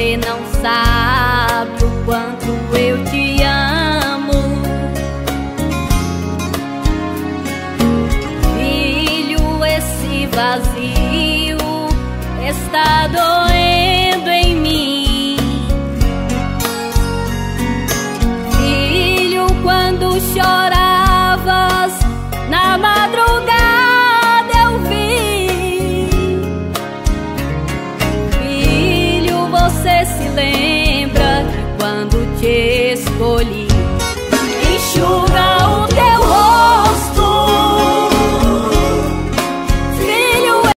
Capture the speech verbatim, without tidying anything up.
Você não sabe o quanto eu te amo. Filho, esse vazio está doendo.